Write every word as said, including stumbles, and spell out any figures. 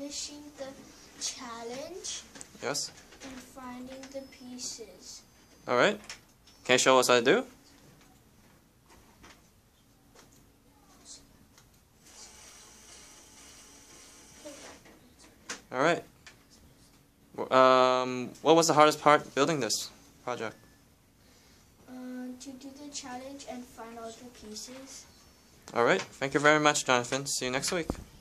finishing the challenge Yes. and finding the pieces. Alright. Can you show us how to do? Alright. Um, what was the hardest part building this project? Uh, to do the challenge and find all the pieces. Alright. Thank you very much, Jonathan. See you next week.